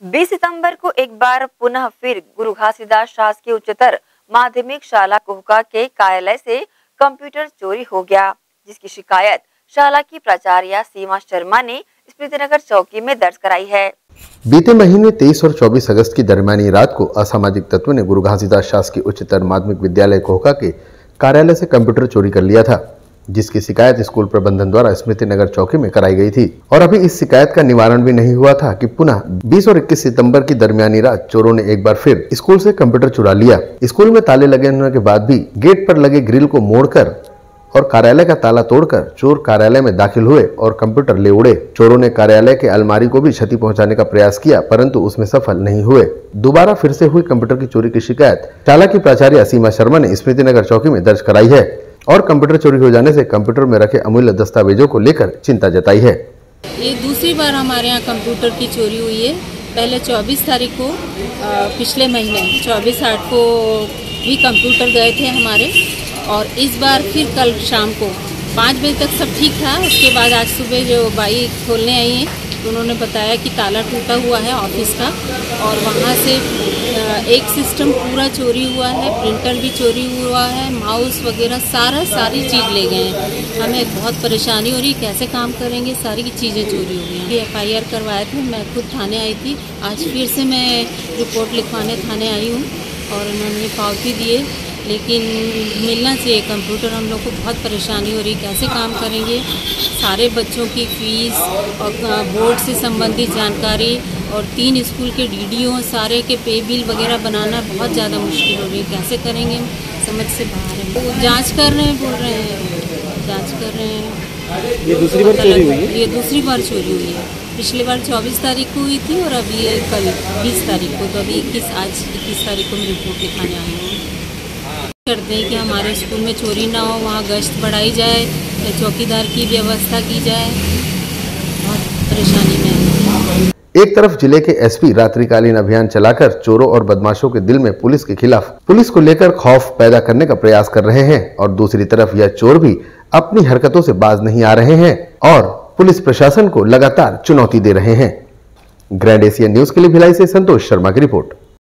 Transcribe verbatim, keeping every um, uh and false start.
बीस सितंबर को एक बार पुनः फिर गुरु घासीदास शासकीय उच्चतर माध्यमिक शाला कोहका के कार्यालय से कंप्यूटर चोरी हो गया, जिसकी शिकायत शाला की प्राचार्य सीमा शर्मा ने स्मृतिनगर चौकी में दर्ज कराई है। बीते महीने तेईस और चौबीस अगस्त की दरमियानी रात को असामाजिक तत्वों ने गुरु घासीदास शासकीय उच्चतर माध्यमिक विद्यालय कोहका के कार्यालय से कंप्यूटर चोरी कर लिया था, जिसकी शिकायत स्कूल प्रबंधन द्वारा स्मृतिनगर चौकी में कराई गई थी। और अभी इस शिकायत का निवारण भी नहीं हुआ था कि पुनः बीस और इक्कीस सितंबर की दरमियानी रात चोरों ने एक बार फिर स्कूल से कंप्यूटर चुरा लिया। स्कूल में ताले लगे होने के बाद भी गेट पर लगे ग्रिल को मोड़कर और कार्यालय का ताला तोड़कर चोर कार्यालय में दाखिल हुए और कंप्यूटर ले उड़े। चोरों ने कार्यालय के अलमारी को भी क्षति पहुंचाने का प्रयास किया, परंतु उसमें सफल नहीं हुए। दोबारा फिर से हुई कंप्यूटर की चोरी की शिकायत शाला की प्राचार्य सीमा शर्मा ने स्मृतिनगर चौकी में दर्ज कराई है और कंप्यूटर चोरी हो जाने से कंप्यूटर में रखे अमूल्य दस्तावेजों को लेकर चिंता जताई है। ये दूसरी बार हमारे यहाँ कंप्यूटर की चोरी हुई है। पहले चौबीस तारीख को पिछले महीने चौबीस आठ को भी कंप्यूटर गए थे हमारे, और इस बार फिर कल शाम को पाँच बजे तक सब ठीक था। उसके बाद आज सुबह जो बाई खोलने आई हैं तो उन्होंने बताया कि ताला टूटा हुआ है ऑफिस का, और वहाँ से एक सिस्टम पूरा चोरी हुआ है, प्रिंटर भी चोरी हुआ है, माउस वगैरह सारा सारी चीज़ ले गए हैं। हमें बहुत परेशानी हो रही, कैसे काम करेंगे, सारी चीज़ें चोरी हो गई हैं। एफ आई आर करवाए थे, मैं खुद थाने आई थी, आज फिर से मैं रिपोर्ट लिखवाने थाने आई हूँ और उन्होंने पावती दिए, लेकिन मिलना चाहिए कंप्यूटर। हम लोग को बहुत परेशानी हो रही, कैसे काम करेंगे, सारे बच्चों की फीस और बोर्ड से संबंधित जानकारी और तीन स्कूल के डी डी ओ सारे के पे बिल वगैरह बनाना बहुत ज़्यादा मुश्किल हो रही है। कैसे करेंगे, समझ से बाहर है। वो जांच कर रहे हैं, बोल रहे हैं जांच कर रहे हैं। ये दूसरी बार चोरी हुई है? ये दूसरी बार चोरी हुई है। पिछली बार चौबीस तारीख को हुई थी और अभी कल बीस तारीख को, तो अभी इक्कीस आज इक्कीस तारीख को हम रिपोर्ट लिखाने आए हैं। करते हैं कि हमारे स्कूल में चोरी ना हो, वहाँ गश्त बढ़ाई जाए, चौकीदार की व्यवस्था की जाए। बहुत परेशानी में है। एक तरफ जिले के एस पी रात्रिकालीन अभियान चलाकर चोरों और बदमाशों के दिल में पुलिस के खिलाफ पुलिस को लेकर खौफ पैदा करने का प्रयास कर रहे हैं, और दूसरी तरफ यह चोर भी अपनी हरकतों से बाज नहीं आ रहे हैं और पुलिस प्रशासन को लगातार चुनौती दे रहे हैं। ग्रैंड एशिया न्यूज के लिए भिलाई से संतोष शर्मा की रिपोर्ट।